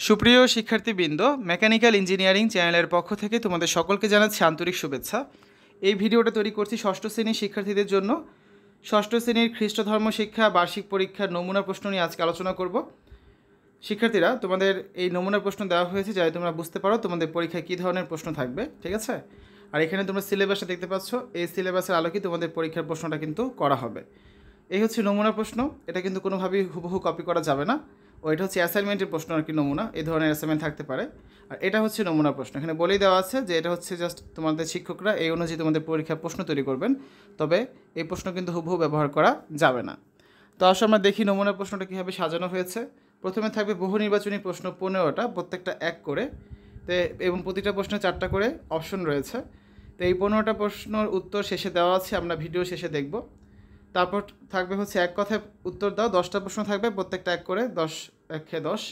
সুপ্রিয় শিক্ষার্থীবৃন্দ, mechanical engineering চ্যানেলের পক্ষ থেকে তোমাদের সকলকে জানাচ্ছি আন্তরিক শুভেচ্ছা। এই ভিডিওটা তৈরি করছি ষষ্ঠ শ্রেণীর শিক্ষার্থীদের জন্য। ষষ্ঠ শ্রেণীর খ্রিস্ট ধর্ম শিক্ষা বার্ষিক পরীক্ষার নমুনা প্রশ্ন নিয়ে আজকে আলোচনা করব। শিক্ষার্থীরা, তোমাদের এই নমুনা প্রশ্ন দেওয়া হয়েছে যাতে তোমরা বুঝতে পারো তোমাদের পরীক্ষায় কী ধরনের প্রশ্ন থাকবে, ঠিক আছে? আর এখানে তোমরা সিলেবাসটা দেখতে পাচ্ছ, এই সিলেবাসের আলোকে তোমাদের পরীক্ষার প্রশ্নটা কিন্তু করা হবে। এই হচ্ছে নমুনা প্রশ্ন, এটা কিন্তু কোনোভাবেই হুবহু কপি করা যাবে না। ও এটা হচ্ছে অ্যাসাইনমেন্টের প্রশ্ন আর কি, নমুনা এই ধরনের অ্যাসাইনমেন্ট থাকতে পারে। আর এটা হচ্ছে নমুনা প্রশ্ন, এখানে বলেই দেওয়া আছে যে এটা হচ্ছে জাস্ট তোমাদের শিক্ষকরা এই অনুযায়ী তোমাদের পরীক্ষার প্রশ্ন তৈরি করবেন, তবে এই প্রশ্ন কিন্তু হুবহু ব্যবহার করা যাবে না। তো আসলে আমরা দেখি নমুনা প্রশ্নটা কীভাবে সাজানো হয়েছে। প্রথমে থাকবে বহু নির্বাচনী প্রশ্ন 15টা, প্রত্যেকটা এক করে, তো এবং প্রতিটা প্রশ্নে 4টা করে অপশন রয়েছে। তো এই 15টা প্রশ্নের উত্তর শেষে দেওয়া আছে, আমরা ভিডিও শেষে দেখব। তারপর থাকবে হচ্ছে এক কথায় উত্তর দাও, 10টা প্রশ্ন থাকবে, প্রত্যেকটা এক করে 10 একে 10,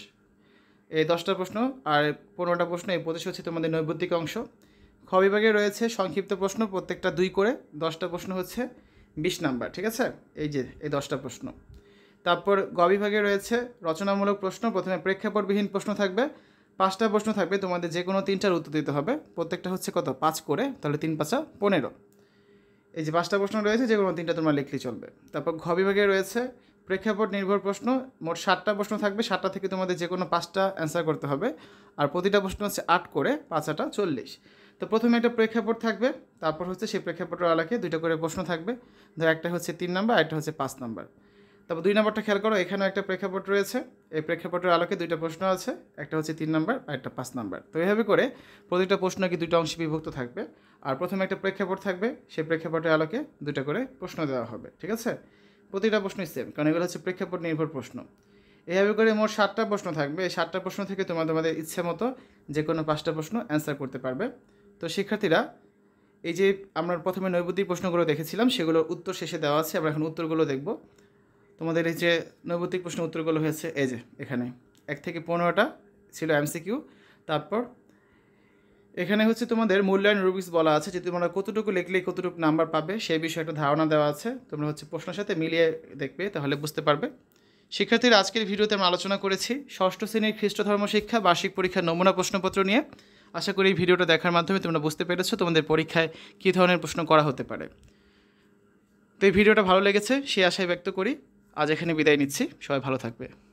এই 10টা প্রশ্ন। আর 15টা প্রশ্ন, এই 25 হচ্ছে তোমাদের নৈবত্তিক অংশ। খ বিভাগে রয়েছে সংক্ষিপ্ত প্রশ্ন, প্রত্যেকটা 2 করে, 10টা প্রশ্ন হচ্ছে 20 নাম্বার, ঠিক আছে? এই যে এই 10টা প্রশ্ন। তারপর গ বিভাগে রয়েছে রচনামূলক প্রশ্ন, প্রথমে প্রেক্ষাপটবিহীন প্রশ্ন থাকবে, 5টা প্রশ্ন থাকবে, তোমাদের যে কোনো 3টার উত্তর দিতে হবে, প্রত্যেকটা হচ্ছে কত 5 করে, তাহলে 3 5 15। এই যে 5টা প্রশ্ন রয়েছে, যে কোনো 3টা তোমরা লিখলেই চলবে। তারপর ঘ বিভাগে রয়েছে প্রেক্ষাপট নির্ভর প্রশ্ন, মোট 7টা প্রশ্ন থাকবে, 7টা থেকে তোমাদের যে কোনো 5টা অ্যান্সার করতে হবে। আর প্রতিটা প্রশ্ন হচ্ছে 8 করে, 5 8 40। তো প্রথমে একটা প্রেক্ষাপট থাকবে, তারপর হচ্ছে সেই প্রেক্ষাপটের আলোকে 2টা করে প্রশ্ন থাকবে, ধর একটা হচ্ছে 3 নাম্বার, একটা হচ্ছে 5 নাম্বার। তারপর 2 নাম্বারটা খেয়াল করো, এখানেও একটা প্রেক্ষাপট রয়েছে, এই প্রেক্ষাপটের আলোকে 2টা প্রশ্ন আছে, একটা হচ্ছে 3 নাম্বার আর একটা 5 নাম্বার। তো এইভাবে করে প্রতিটা প্রশ্ন কি 2টা অংশে বিভক্ত থাকবে। আর প্রথমে একটা প্রেক্ষাপট থাকবে, সেই প্রেক্ষাপটের আলোকে 2টা করে প্রশ্ন দেওয়া হবে, ঠিক আছে? প্রতিটা প্রশ্নই সেম, কারণ এগুলো হচ্ছে প্রেক্ষাপট নির্ভর প্রশ্ন। এইভাবে করে মোট 7টা প্রশ্ন থাকবে, এই 7টা প্রশ্ন থেকে তোমাদের ইচ্ছে মতো যে কোনো 5টা প্রশ্ন অ্যান্সার করতে পারবে। তো শিক্ষার্থীরা, এই যে আমরা প্রথমে নৈবত্তিক প্রশ্নগুলো দেখেছিলাম, সেগুলোর উত্তর শেষে দেওয়া আছে, আমরা এখন উত্তরগুলো দেখব। তোমাদের এই যে নৈবত্তিক প্রশ্ন উত্তরগুলো হয়েছে, এই যে এখানে 1 থেকে 15টা ছিল এমসিকিউ। তারপর এখানে হচ্ছে তোমাদের মূল্যায়ন রুবিক্স বলা আছে, যে তোমরা কতটুকু লিখলে কতটুকু নাম্বার পাবে সেই বিষয়ে একটা ধারণা দেওয়া আছে, তোমরা হচ্ছে প্রশ্নের সাথে মিলিয়ে দেখবে, তাহলে বুঝতে পারবে। শিক্ষার্থীরা, আজকের ভিডিওতে আমরা আলোচনা করেছি ষষ্ঠ শ্রেণীর খ্রিস্ট ধর্ম শিক্ষা বার্ষিক পরীক্ষার নমুনা প্রশ্নপত্র নিয়ে। আশা করি এই ভিডিওটা দেখার মাধ্যমে তোমরা বুঝতে পেরেছো তোমাদের পরীক্ষায় কী ধরনের প্রশ্ন করা হতে পারে। তো এই ভিডিওটা ভালো লেগেছে সেই আশায় ব্যক্ত করি। আজ এখানে বিদায় নিচ্ছি, সবাই ভালো থাকবে।